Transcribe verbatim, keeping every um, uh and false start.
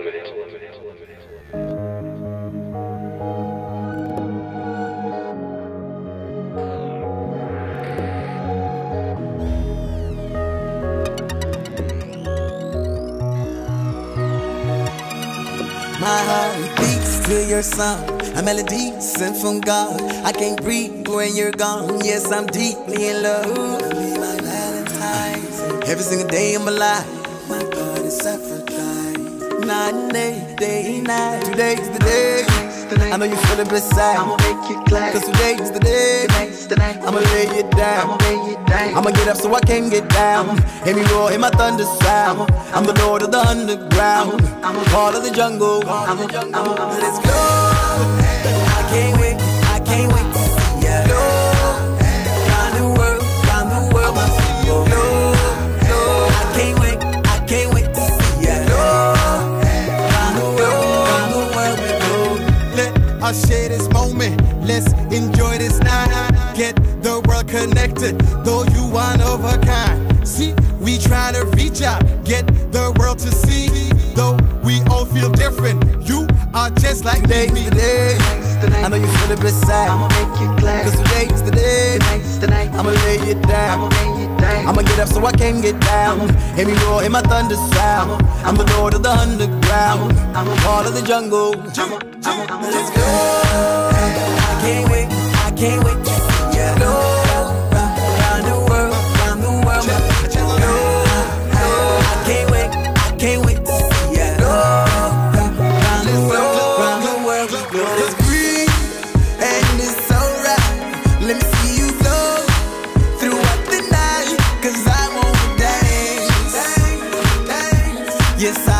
My heart beats to your song, a melody sent from God. I can't breathe when you're gone. Yes, I'm deeply in love. Be my Valentine's. Every single day of my life, my God is Aphrodite. Night and day, day and night. Today's the day. I know you feel it beside. I'ma make you glad. Cause today's the day. Tonight's the night. I'ma lay it down. I'ma lay it down. I'ma get up so I can get down. Hear me roar, hear my thunder sound. I'm the lord of the underground. I'm a part of the jungle. I'm a jungle. I'm a, let's go. I can't wait. I can't wait to see ya. Go. Round the world, round the world. I'ma see you. Go. Go. I can't wait. I can't wait to see ya. Go. Round the world, round the world we go. Let us share this moment. Let's enjoy this night. Get the world connected. Though you one of a kind. See, we try to reach out. Get the world to see. Though we all feel different. You are just like today's me. The day. I know you feel it beside. I'ma make you glad. Cause today's the day. Tonight's the night. I'ma lay it down. I'ma lay it down. I'ma get up so I can get down. Hear me roar, hear my thunder sound. I'm the lord of the underground. I'm a part of the jungle. I'ma, I'ma, I'ma, let's go. I can't wait. I can't wait to see ya. Go round the world, round the world. Go, go. I can't wait. I can't wait to see ya. Go round the world, round the world. Go. It's green and it's alright. Let me see you flow throughout the night. Cause I wanna dance. Yes, I